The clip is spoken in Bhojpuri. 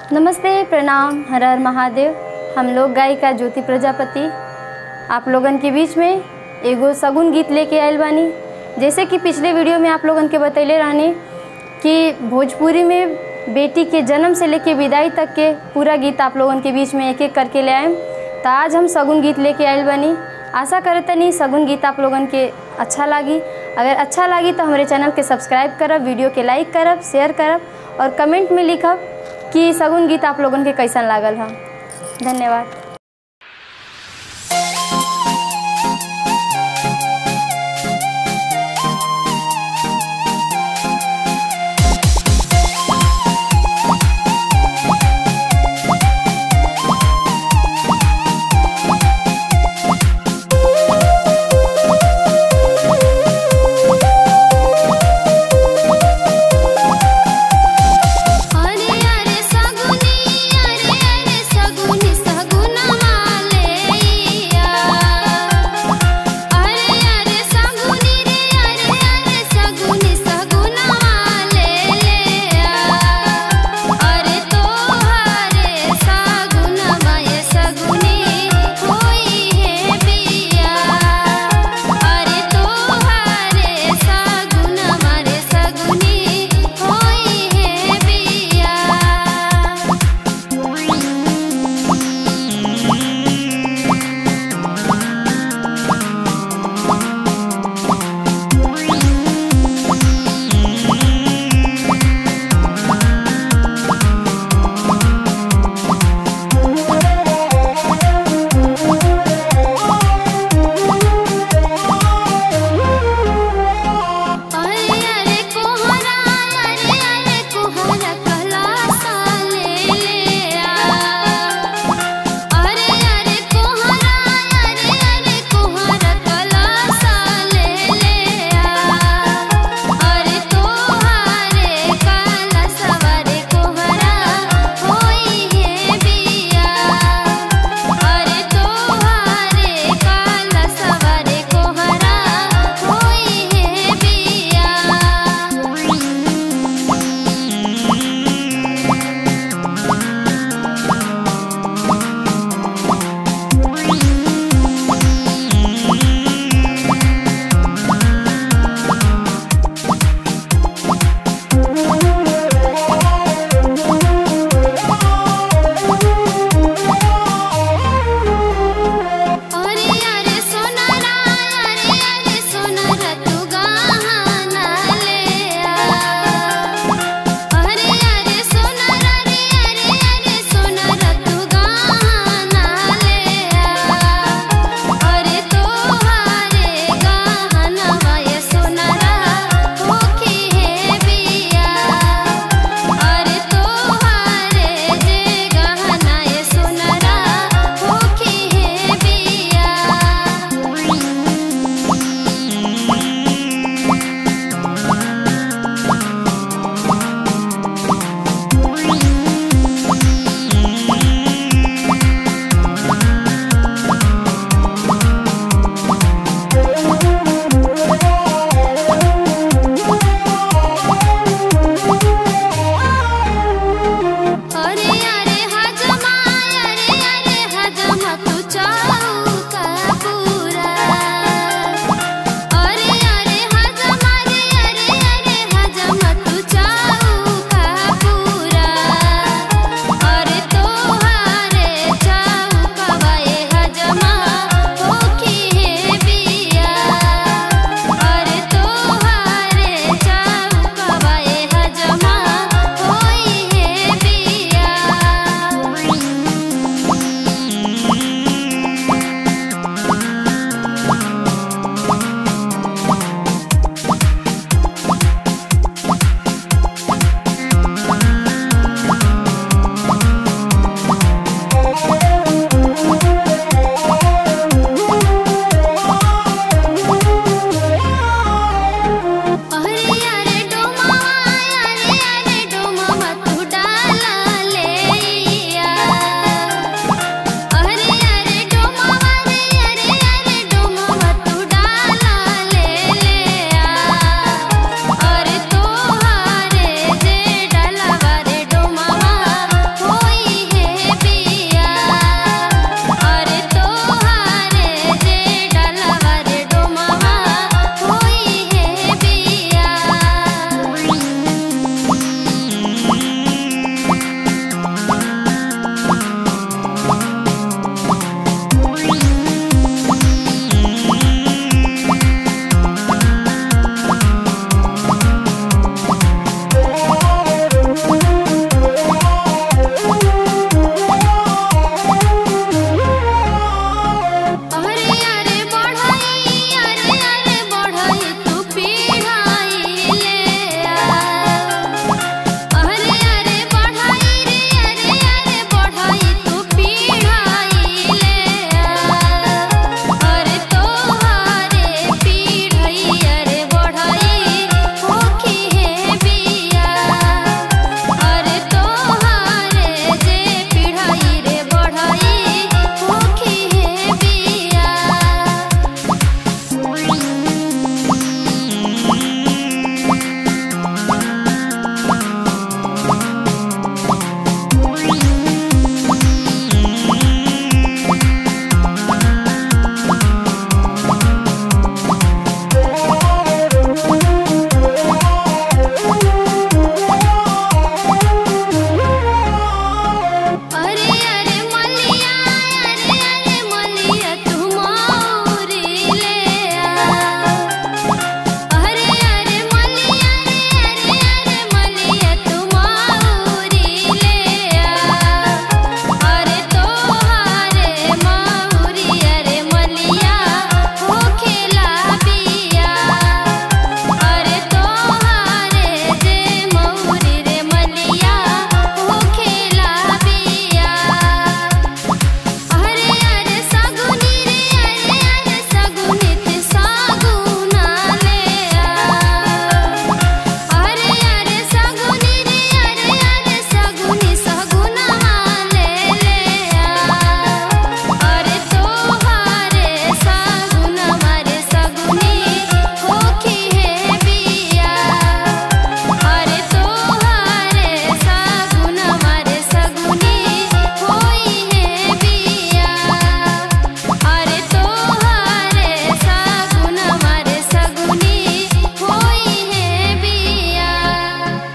नमस्ते, प्रणाम, हर हर महादेव। हम लोग गायिका ज्योति प्रजापति आप लोगन के बीच में एगो सगुन गीत लेके आयल बानी। जैसे कि पिछले वीडियो में आप लोगन के बतैले रहनी कि भोजपुरी में बेटी के जन्म से लेके विदाई तक के पूरा गीत आप लोगन के बीच में एक एक करके ले आएम। तो आज हम सगुन गीत लेके आयल बानी। आशा करतनी सगुन गीत आप लोगन के अच्छा लागी। अगर अच्छा लागी तो हमारे चैनल के सब्सक्राइब करब, वीडियो के लाइक करब, शेयर करब और कमेंट में लिखब कि सगुन गीत आप लोगन के कैसन लागल है। धन्यवाद।